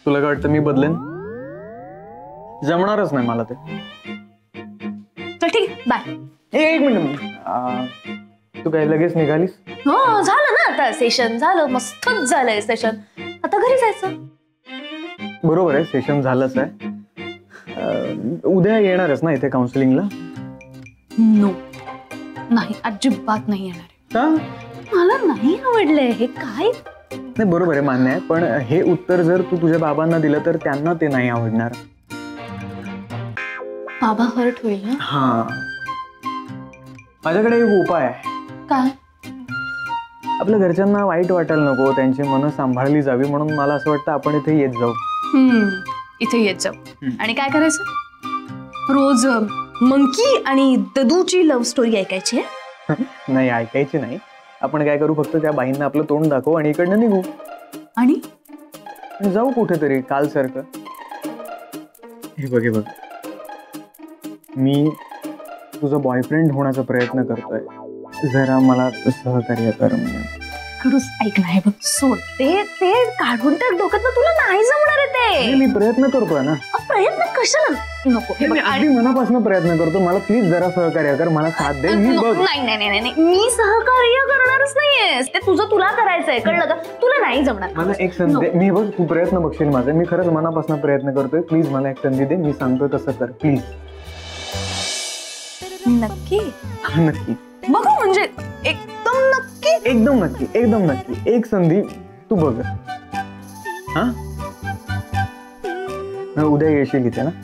तुला काय वाटतं मी बदलेन? जमणारच नाही मला ते. चल ठीक आहे, बाय. एक मिनिट, तू काय लगेच निघालीस? हो झालं ना, आता सेशन झालं, मस्तच झालंय सेशन. आता घरी जायचं. बरोबर आहे, सेशन झालंच आहे. उद्या येणारच ना इथे काउन्सिलिंगला? नो, नाही, अजिबात नाही येणार. का? मला नाही आवडलंय हे काय. नाही बरोबर आहे, मान्य आहे, पण हे उत्तर जर तू तुझ्या बाबांना दिलं तर त्यांना ते नाही आवडणार. बाबा हर्ट होईल ना. हा, माझ्याकडे एक उपाय आहे. काय? आपल्या घरच्यांना वाईट वाटायला नको, त्यांची मनं सांभाळली जावी, म्हणून मला असं वाटतं आपण इथे येत जाऊ. इथे येत जाऊ. आणि काय करायचं? रोज मंकी आणि ददूची लव्ह स्टोरी ऐकायची? नाही, ऐकायची नाही. आपण काय करू, फक्त त्या बाईंना आपलं तोंड दाखवू आणि इकडनं निघू आणि जाऊ कुठेतरी काल सारखं. हे बघ, हे बघ, मी तुझा बॉयफ्रेंड होण्याचा प्रयत्न करतोय, जरा मला सहकार्य कर. खडूस ऐक ना, हे बघ, सोड ते काढून त्या डोक्यात, तुला नाही जमणार आहे ते. मी प्रयत्न करतोय ना. प्रयत्न कशाला नको? मी अगदी मनापासून प्रयत्न करतो, मला प्लीज जरा सहकार्य कर, मला साथ दे. मी बघ, नाही नाही नाही नाही, मी सहकार्य करणारच नाहीये. ते तुझं तुला करायचंय, कळलं का? तुला नाही जमणार. मला एक संधी दे. मी बघ, तू प्रयत्न बघशील माझे, मी खरंच मनापासून प्रयत्न करतोय. प्लीज मला एक संधी दे, मी सांगतोय तसं कर प्लीज. नक्की? नक्की बघू, म्हणजे एकदम नक्की? एकदम नक्की, एकदम नक्की. एक संधी तू बघ. हा, उद्या येशील इथे ना?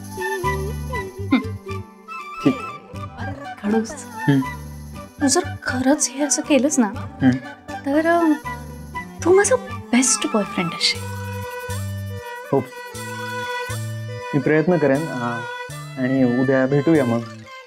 ठीक. खडूस, तू जर खरंच हे असं केलंस ना, तर तू माझा बेस्ट बॉयफ्रेंड असेल. हो, मी प्रयत्न करेन. आणि उद्या भेटूया मग.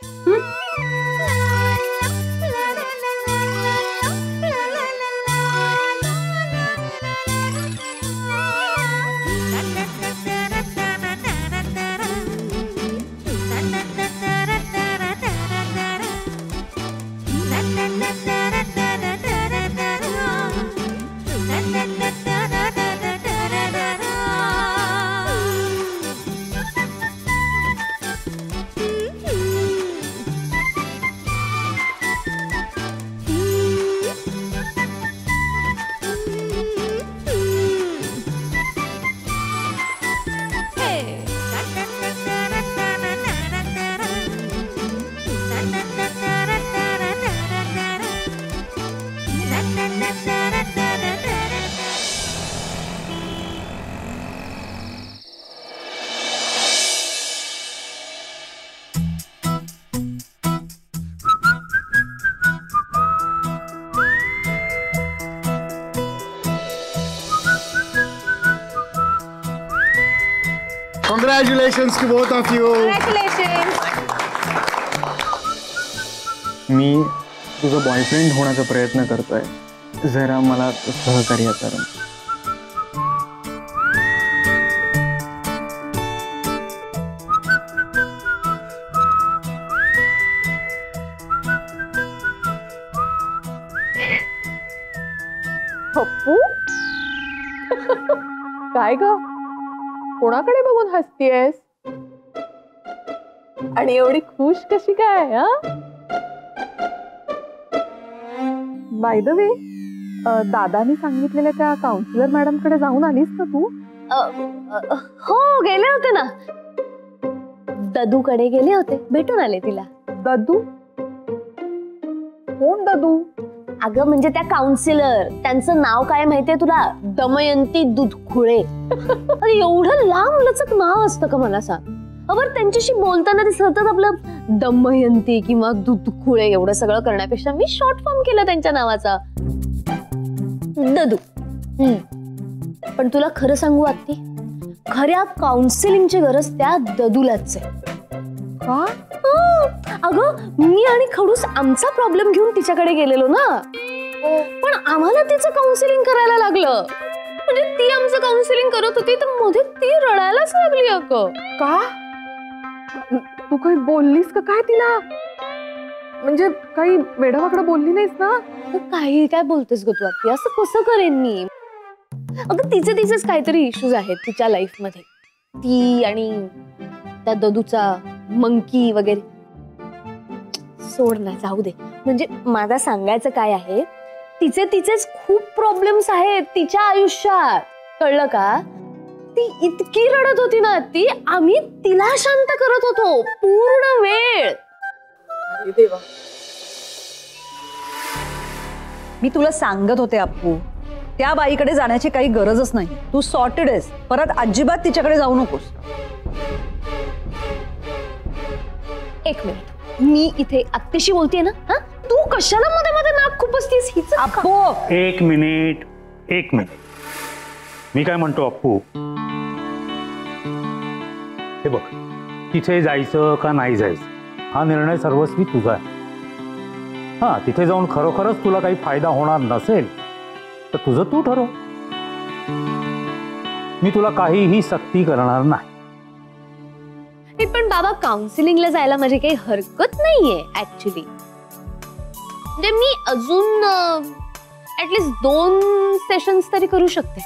Congratulations to both of you. Congratulations. मी तुझा बॉयफ्रेंड होण्याचा प्रयत्न करतोय, जरा मला सहकार्य कर. पप्पू, काय ग, कोणाकडे बघून हसतीयस आणि एवढी खुश कशी काय? बाय द वे, दादानी सांगितलेल्या त्या काउन्सिलर मॅडम कडे जाऊन आलीस ना तू? हो, गेले होते ना. ददू कडे गेले होते, भेटून आले तिला. ददू? कोण ददू? अगं म्हणजे त्या काउन्सिलर, त्यांचं नाव काय माहितीये तुला? दमयंती दुधखुळे. अरे एवढं लांब लचक नाव असतं का, मला सांग. बरं, त्यांच्याशी बोलताना ते सतत आपलं दमयंती किंवा दुधखुळे एवढं सगळं करण्यापेक्षा मी शॉर्ट फॉर्म केलं त्यांच्या नावाचा, ददू. पण तुला खरं सांगू आत्ती, खऱ्या काउन्सिलिंगची गरज त्या ददूलाच आहे. का? अगं मी आणि खडूस आमचा प्रॉब्लेम घेऊन तिच्याकडे गेलेलो ना, पण आम्हाला तिचं काउन्सिलिंग करायला लागलं. म्हणजे ती आमचं काउन्सिलिंग करत होती तर मध्ये ती रडायलाच लागली. अगं का? तू काही बोललीस का काय तिला? म्हणजे काही वेडावाकडं बोलली नाहीस ना? काही काय बोलतेस ग तू आत्ती? असं कसं करेन मी? अगं तिचेच काहीतरी इश्यूज आहेत तिच्या लाईफ मध्ये, ती आणि त्या ददूचा मंकी वगैरे. सोड ना, जाऊ दे. म्हणजे माझा सांगायचं काय आहे, तिचेच खूप प्रॉब्लेम्स आहेत तिच्या आयुष्यात, कळलं का? ती इतकी रडत होती ना, ती आम्ही तिला शांत करत होतो पूर्ण वेळ. मी तुला सांगत होते अप्पू, त्या बाईकडे जाण्याची काही गरजच नाही. तू सॉर्टेड आहेस, परत अजिबात तिच्याकडे जाऊ नकोस. एक मिनिट, मी इथे आत्तेशी बोलतेय ना. हा, तू कशाला मध्ये मध्ये नाक खुपसतीस? हिच अप्पू, एक मिनिट. मी काय म्हणतो अप्पू, हे बघ, तिथे जायचं का नाही जायचं हा निर्णय सर्वस्वी तुझा आहे. हा, तिथे जाऊन खरोखरच तुला काही फायदा होणार नसेल तर तुझं तू ठरव. मी तुला काहीही सक्ती करणार नाही. पण बाबा, काउन्सिलिंगला जायला माझी काही हरकत नाहीये ऍक्च्युली. म्हणजे मी अजून ऍटलीस्ट 2 सेशन्स तरी करू शकते.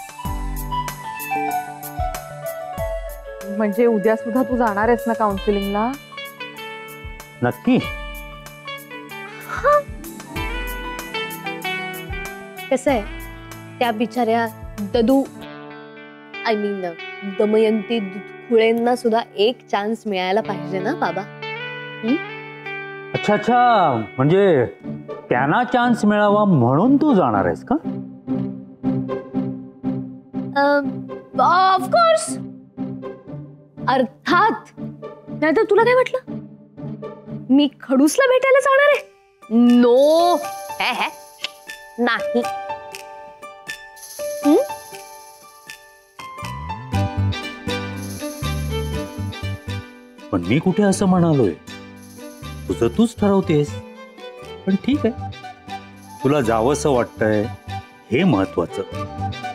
म्हणजे उद्या सुद्धा तू जाणार आहेस ना काउन्सिलिंगला? नक्की. कसं आहे, त्या बिचाऱ्या ददू आय मीन दमयंती दुधखुळेंना सुद्धा एक चान्स मिळायला पाहिजे ना बाबा. अच्छा, म्हणजे त्यांना चान्स मिळावा म्हणून तू जाणार आहेस का? ऑफकोर्स, अर्थात. नाहीतर तुला काय वाटलं मी खडूसला भेटायला जाणार आहे? नो, नाही. पण मी कुठे असं म्हणालोय, तुझं तूच ठरवतेस. पण ठीक आहे, तुला जावंसं वाटतंय हे महत्वाचं.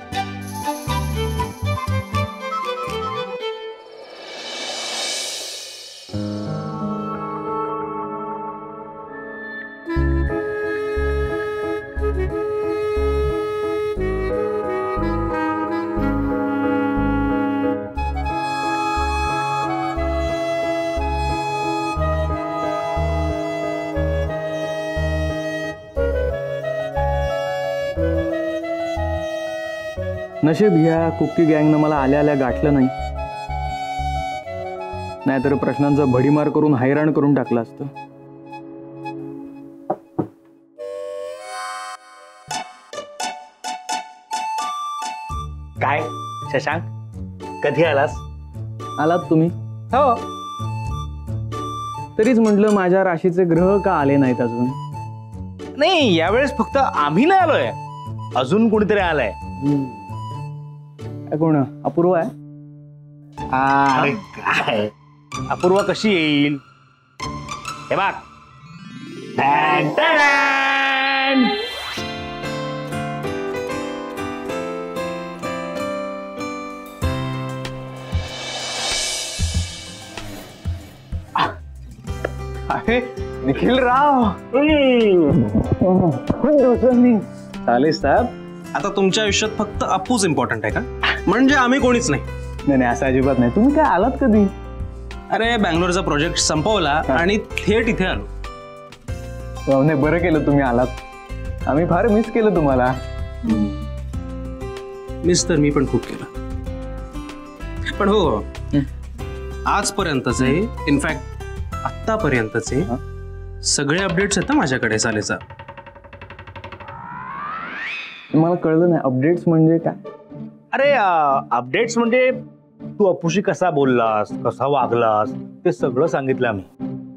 नशीब ह्या कुक्की गँगनं मला आल्या आल्या गाठलं नाही, नाहीतर प्रश्नांचा भडीमार करून हैराण करून टाकलं असतं. काय शशांक, कधी आलास? आलात तुम्ही? हो. तरीच म्हटलं माझ्या राशीचे ग्रह का आले नाहीत अजून. नाही, यावेळेस फक्त आम्ही नाही आलोय, अजून कोणीतरी आलाय. कोण? अपूर्वा आहे? अरे काय, अपूर्वा कशी येईल? हे बघ, टॅन टॅन. अरे निखिल राव, खूप दिवसांनी. चालेल साहेब, आता तुमच्या आयुष्यात फक्त अप्पूच इम्पॉर्टंट आहे का? म्हणजे आम्ही कोणीच नाही? नाही असं अजिबात नाही. तुम्ही काय आलात कधी? अरे बँगलोरचा प्रोजेक्ट संपवला आणि थेट इथे आलो. नाही, बरं केलं तुम्ही आलात. आम्ही फार मिस केलं तुम्हाला. मिस तर मी पण खूप केलं. पण हो, आजपर्यंतचे, इनफॅक्ट आतापर्यंतचे सगळे अपडेट्स आहेत ना माझ्याकडे सालेचा. मला कळलं नाही, अपडेट्स म्हणजे काय? अरे अपडेट्स म्हणजे तू अप्पूशी कसा बोललास, कसा वागलास, ते सगळं सांगितलं आम्ही.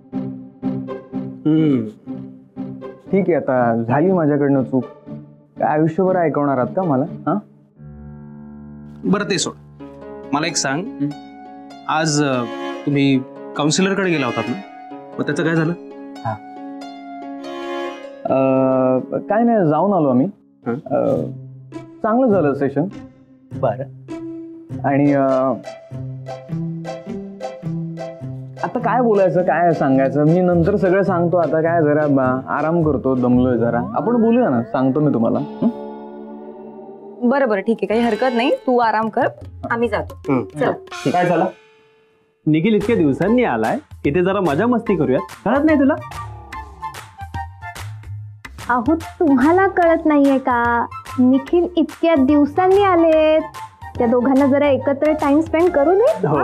ठीक आहे, आता झाली माझ्याकडनं चूक. काय आयुष्यभर ऐकवणार आहात का मला? हा, बरं ते सोड. मला एक सांग, आज तुम्ही काउन्सिलरकडे गेला होतात ना, मग त्याचं काय झालं? काय नाही, जाऊन आलो आम्ही. चांगलं झालं सेशन. बरं. आणि आता काय बोलायचं, काय सांगायचं, मी नंतर सगळं सांगतो. आता काय जरा आराम करतो, दमलोय जरा. आपण बोलूया ना, सांगतो मी तुम्हाला. बरं बरं ठीक आहे, काही हरकत नाही, तू आराम कर, आम्ही जातो. चल. काय झालं? निखिल इतक्या दिवसांनी आलाय, इथे जरा मजा मस्ती करूयात. कळत नाही तुला? अहो तुम्हाला कळत नाहीये का? निखिल इतक्या दिवसांनी आलेत, त्या दोघांना जरा एकत्र टाइम स्पेंड करू दे. हो.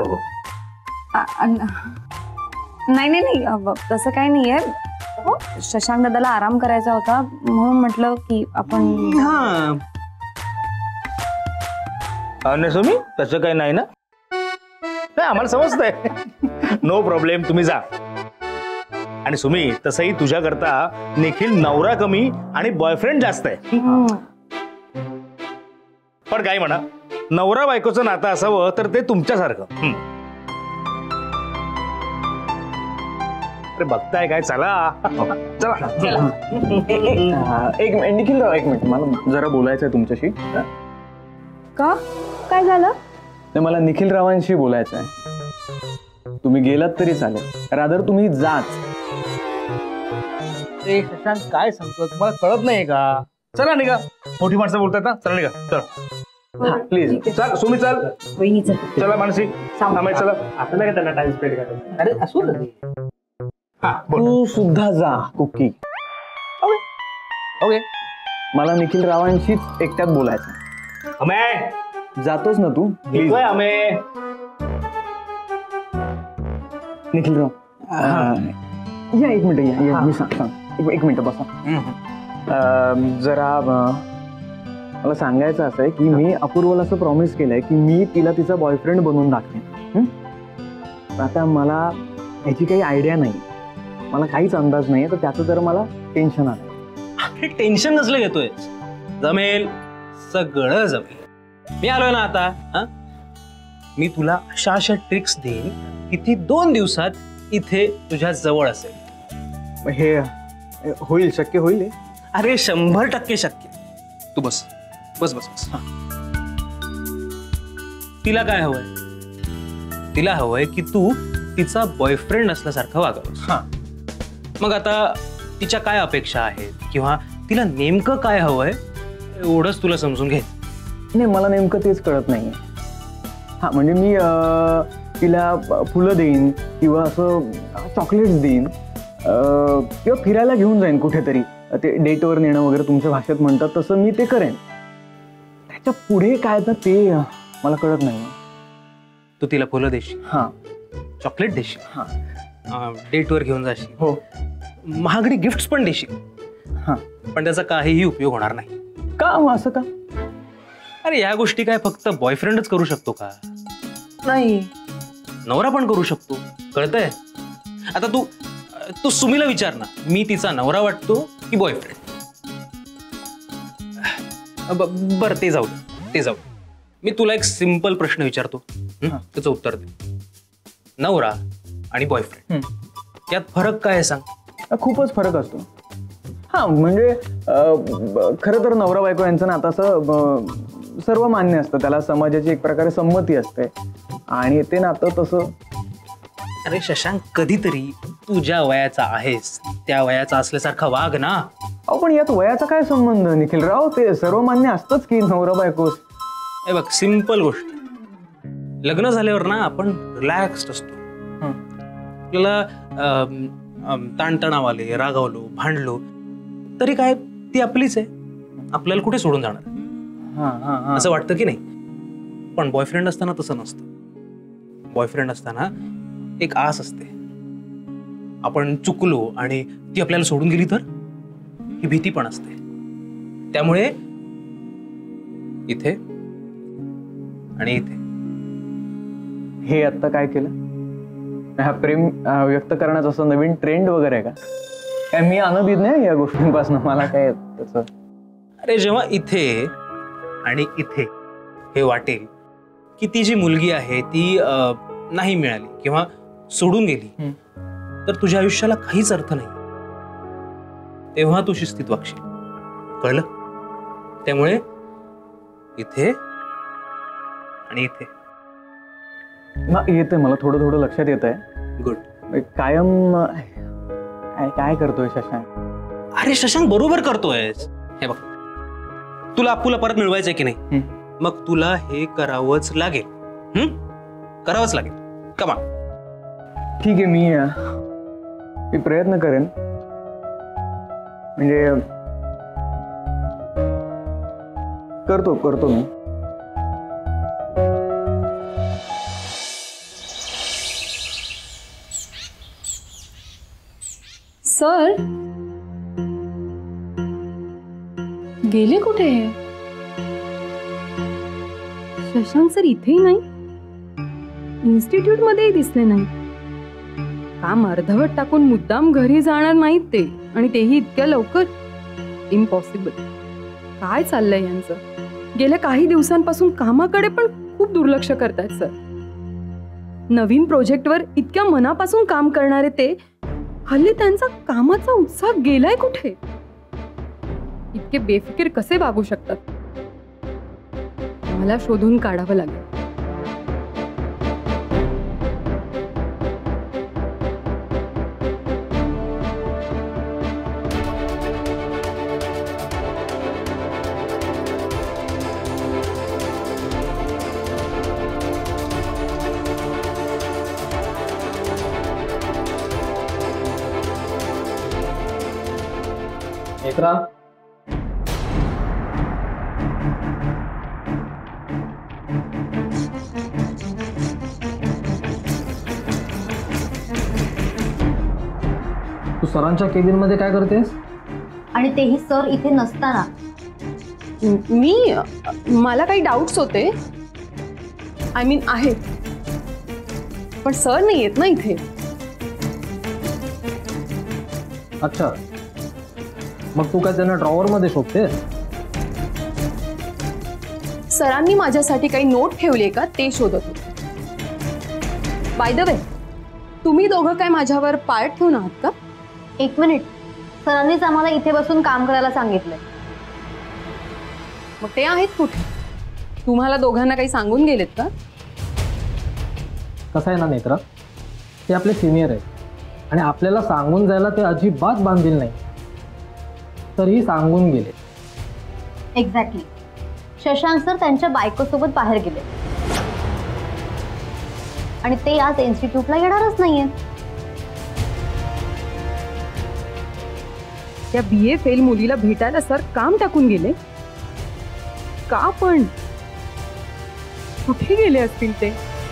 नाही नाही नाही, तसं काही नाहीये. शशांक दादाला आराम करायचा होता म्हणून म्हटलं की आपण. नाही सुमी, तसं काही नाही ना. नाही, आम्हाला समजतंय. नो प्रॉब्लेम, तुम्ही जा. आणि सुमी, तसंही तुझ्या करता निखिल नवरा कमी आणि बॉयफ्रेंड जास्त आहे. पण काय म्हणा, नवरा बायकोचं नातं असावं तर ते तुमच्यासारखं. अरे बघताय काय, चला चला. एक मिनिट निखिलराव, एक मिनिट, मला जरा बोलायचं आहे तुमच्याशी. का? काय झालं? नाही, मला निखिलरावांशी बोलायचं आहे. तुम्ही गेलात तरी चालेल, रादर तुम्ही जाच. शशांक काय सांगतो, तुम्हाला कळत नाही का? चला निघा, मोठी माणसं बोलतात ना. चला निघा, चला प्लीज. चल सुमी, चल. चला मानसी, थांबाय, चला. आता नाही का त्यांना टाइम स्पेंड करायचा? अरे असू दे. तू सुद्धा जा कुकी. ओके. मला निखिलरावांशीच एकट्यात बोलायचं. अमे, जातोस ना तू? प्लीज. अमे. निखिलराव, या एक मिनिट, या मी सांग. एक मिनिट बसा. जरा मला सांगायचं असं आहे की मी अपूर्वला असं प्रॉमिस केलंय की मी तिला तिचा बॉयफ्रेंड बनवून दाखवेन. आता मला ह्याची काही आयडिया नाही, मला काहीच अंदाज नाही, तर त्याचं जर मला टेन्शन आलंय. टेन्शन नसलं घेतोय, जमेल, सगळं जमेल. मी आलोय ना आता. मी तुला अशा अशा ट्रिक्स देईन की ती 2 दिवसात इथे तुझ्या जवळ असेल. हे होईल, शक्य होईल हे? अरे 100% शक्य. तू बस बस बस बस. तिला काय हवंय? तिला हवंय की तू तिचा बॉयफ्रेंड असल्यासारखं वागावंस. मग आता तिच्या काय अपेक्षा आहेत किंवा तिला नेमकं काय हवंय एवढंच तुला समजून घे. नाही, मला नेमकं तेच कळत नाहीये. हा म्हणजे मी तिला फुलं देईन किंवा असं चॉकलेट्स देईन किंवा फिरायला घेऊन जाईन कुठेतरी, ते डेटवर नेणं वगैरे तुमच्या भाषेत म्हणतात तसं मी ते करेन. त्याच्या पुढे काय तर ते मला कळत नाही. तू तिला फुलं देशील, हां, चॉकलेट देशील, हां, डेटवर घेऊन जाशील, हो, महागडी गिफ्ट्स पण देशील, हां, पण त्याचा काहीही उपयोग होणार नाही. का असं का? अरे या गोष्टी काय फक्त बॉयफ्रेंडच करू शकतो का? नाही, नवरा पण करू शकतो, कळतंय? आता तू सुमीला विचार ना, मी तिचा नवरा वाटतो की बॉयफ्रेंड? बरं ते जाऊ ते जाऊ. मी तुला एक सिंपल प्रश्न विचारतो, त्याचं उत्तर दे. नवरा आणि बॉयफ्रेंड यात फरक काय आहे सांग? खूपच फरक असतो. हा म्हणजे खरं तर नवरा बायको यांचं नातं असं सर्व मान्य असतं, त्याला समाजाची एक प्रकारे संमती असते आणि ते नातं तसं. अरे शशांक, कधीतरी तू ज्या वयाचा आहेस त्या वयाचा असल्यासारखा वाग ना. अहो पण यात वयाचा काय संबंध निखिलराव? ते सर्वमान्य असतंच की नवरा बायको. हे बघ, सिंपल गोष्ट, लग्न झाल्यावर ना आपण रिलॅक्स्ड असतो. आपल्याला ताणतणाव आले, रागावलो, भांडलो तरी काय ती आपलीच आहे, आपल्याला कुठे सोडून जाणार असं वाटतं की नाही? पण बॉयफ्रेंड असताना तसं नसतं. बॉयफ्रेंड असताना एक आस असते, आपण चुकलो आणि ती आपल्याला सोडून गेली तर ही भीती पण असते. त्यामुळे इथे आणि इथे. हे आता काय केलं? हा प्रेम व्यक्त करण्याचा असं नवीन ट्रेंड वगैरे आहे का? काय मी अनभिज्ञ आहे या गोष्टींपासून? मला काय त्याचं. अरे जेव्हा इथे आणि इथे हे वाटेल की ती जी मुलगी आहे ती नाही मिळाली किंवा सोडून गेली तर तुझ्या आयुष्याला काहीच अर्थ नाही, तेव्हा तू शिस्तीत वागशील, कळलं? त्यामुळे इथे आणि इथे. येतंय, मला थोडं थोडं लक्षात येत आहे. गुड. कायम काय करतोय शशांक? अरे शशांक, बरोबर करतोयस. हे बघ, तुला अप्पूला परत मिळवायचंय की नाही, मग तुला हे करावंच लागेल. करावंच लागेल. कमा. ठीक आहे, मी प्रयत्न करेन. म्हणजे करतो मी. सर गेले कुठे हे? शशांक सर इथेही नाही, इन्स्टिट्यूट मध्येही दिसले नाही. काम अर्धवट टाकून मुद्दाम घरी जाणार नाहीत ते, आणि तेही इतक्या लवकर. इम्पॉसिबल. काय चाललंय यांचं? गेल्या काही दिवसांपासून कामाकडे पण खूप दुर्लक्ष करतायत सर. नवीन प्रोजेक्टवर इतक्या मनापासून काम करणारे ते हल्ली त्यांचा कामाचा उत्साह गेलाय कुठे? इतके बेफिकीर कसे वागू शकतात? मला शोधून काढावं लागेल. नेत्रा, तू सरांच्या केबिन मध्ये काय करतेस? आणि तेही सर इथे नसताना. मला काही डाऊट्स होते. आय मीन आहे, पण सर नाही येत ना इथे. अच्छा, मग तू काय त्यांना ड्रॉवर मध्ये शोधतेस? सरांनी माझ्यासाठी काही नोट ठेवली का ते शोधत होते. बाय द वे, तुम्ही दोघं काय माझ्यावर पार्ट ठेवून आहात का? 1 मिनिट, सरांनीच आम्हाला इथे बसून काम करायला सांगितलंय. मग ते आहेत कुठे? तुम्हाला दोघांना काही सांगून गेलेत का? कसं आहे ना नेत्रा, ते आपले सिनियर आहेत आणि आपल्याला सांगून जायला ते अजिबात बांधील नाही, तरीही सांगून गेले. एक्झॅक्टली. शशांक सर त्यांच्या बायकोसोबत बाहेर गेले आणि ते आज इन्स्टिट्यूटला येणारच नाहीये. त्या BA फेल मुलीला भेटायला सर काम टाकून गेले का? पण कुठे गेले असतील ते?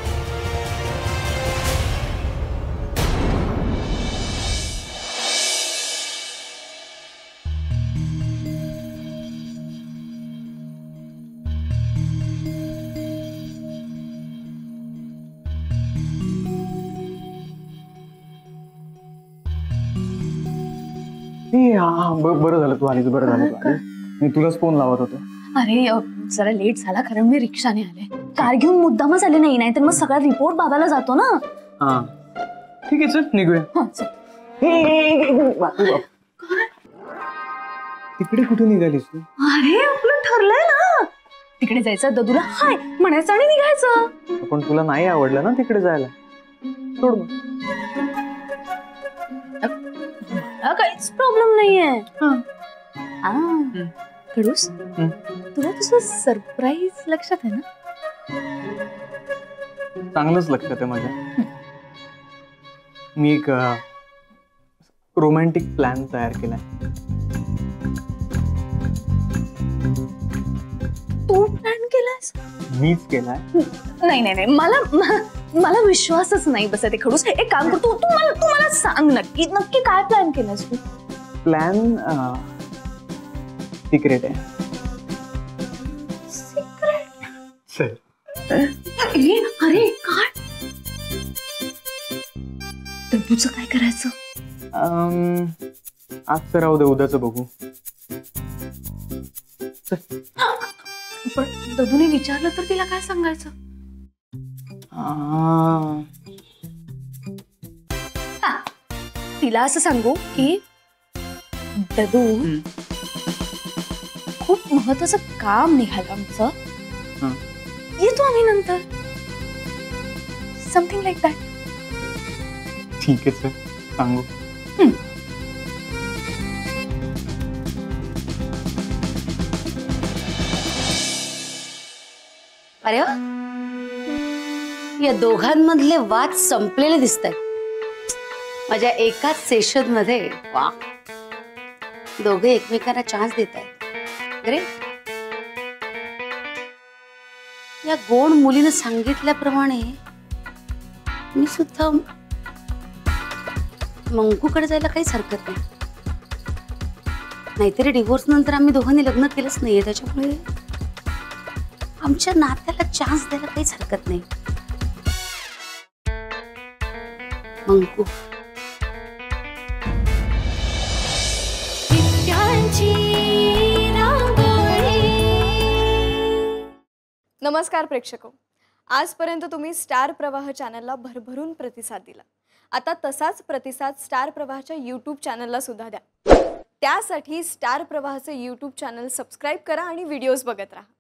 बरं झालं तू आलीस. मी तुलाच फोन लावत होतो. अरे जरा लेट झाला कारण मी रिक्षाने आले. कार घेऊन मुद्दामच आले नाही, तर मग सगळा रिपोर्ट बाबाला जातो ना. हा ठीक आहे, चल निघूया. तिकडे कुठे निघालीस तू? अरे आपलं ठरलंय ना, तिकडे जायचं, ददूला हाय म्हणायचं आणि निघायचं. पण तुला नाही आवडलं ना तिकडे जायला, सोड मग. मला काहीच प्रॉब्लेम नाहीये. खडूस, तुला तुझं सरप्राईज लक्षात आहे ना? चांगलंच लक्षात आहे माझ्या. मी एक रोमॅन्टिक प्लॅन तयार केलाय. तू प्लॅन केलास? मीच केलाय. नाही, मला विश्वासच नाही बसत आहे खडूस. एक काम कर, तू मला सांग नक्की काय प्लॅन केलास तू? प्लॅन सिक्रेट आहे. अरे काय? तर तुझं काय करायचं? आजचं राहू दे, उद्याचं बघू. पण ददूने विचारलं तर तिला काय सांगायचं? तिला असं सांगू की ददू खूप महत्वाचं काम निघालं आमचं, येतो आम्ही नंतर. Something like that. ठीक आहे सर, सांगू. अरे वा, या दोघांमधले वाद संपलेले दिसत आहेत माझ्या एकाच सेशन मध्ये. वा, दोघे एकमेकांना चान्स देत आहेत. ग्रेट. या गोड मुलीनं सांगितल्याप्रमाणे मी सुद्धा मंकूकडे जायला काहीच हरकत नाही. नाहीतरी डिवोर्स नंतर आम्ही दोघांनी लग्न केलंच नाहीये, त्याच्यामुळे आमच्या नात्याला चान्स द्यायला काहीच हरकत नाही. मंकू, नमस्कार प्रेक्षको. आजपर्यंत तुम्ही स्टार प्रवाह चॅनलला भरभरून प्रतिसाद दिला. आता तसाच प्रतिसाद स्टार प्रवाहच्या यूट्यूब चॅनलला सुद्धा द्या. त्यासाठी स्टार प्रवाहाचे यूट्यूब चॅनल सबस्क्राईब करा आणि व्हिडिओज बघत राहा.